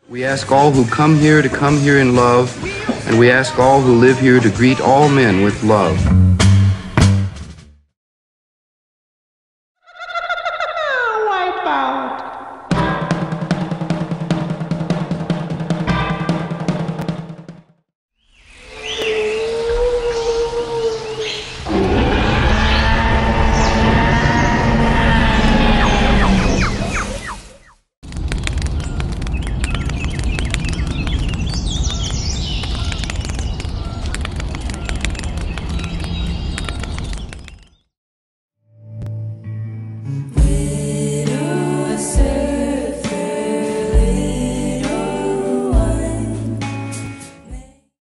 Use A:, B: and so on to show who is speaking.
A: We ask all who come here to come here in love, and we ask all who live here to greet all men with love.
B: Wipeout.